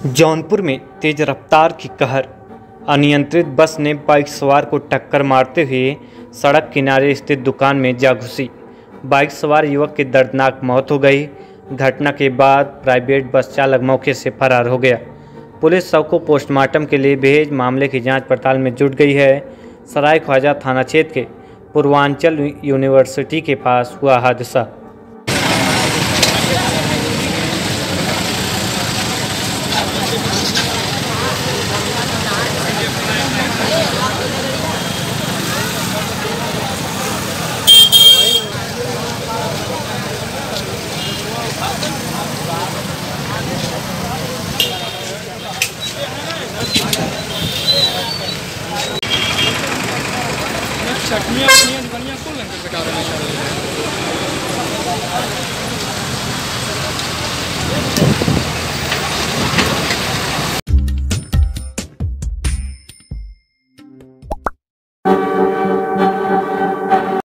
जौनपुर में तेज रफ्तार की कहर। अनियंत्रित बस ने बाइक सवार को टक्कर मारते हुए सड़क किनारे स्थित दुकान में जा घुसी। बाइक सवार युवक की दर्दनाक मौत हो गई। घटना के बाद प्राइवेट बस चालक मौके से फरार हो गया। पुलिस शव को पोस्टमार्टम के लिए भेज मामले की जांच पड़ताल में जुट गई है। सरायख्वाजा थाना क्षेत्र के पूर्वांचल यूनिवर्सिटी के पास हुआ हादसा। चटनियाँ दुकानियाँ खोल लेंगे बेकार